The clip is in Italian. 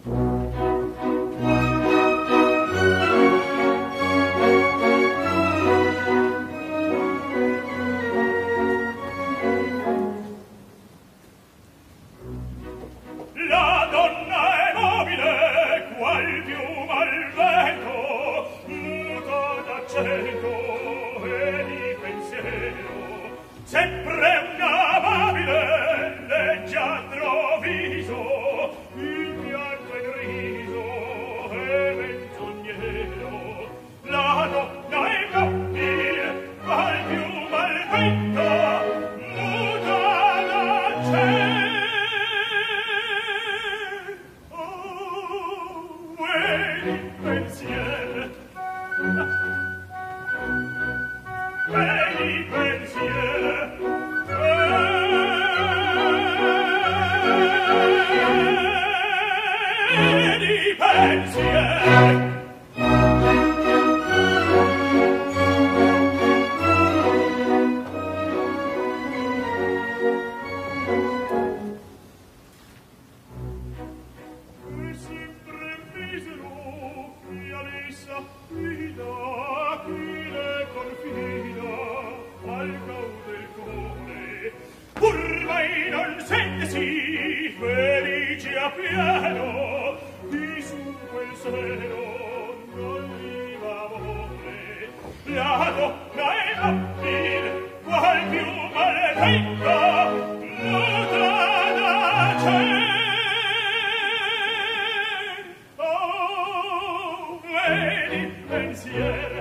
La donna è mobile, qual piuma al vento, muta d'accento e di pensiero, sempre una amabile, leggiadro viso, il pianto è griso e menzognero. La donna è mobile, qual piuma al vento, muta d'accento. Pensier, vedi pensier, vedi pensier. Felice a pieno di su quel seno non gli va amore. La donna è mobile, qual più maledetta, nuda da cielo. Oh, vedi pensier,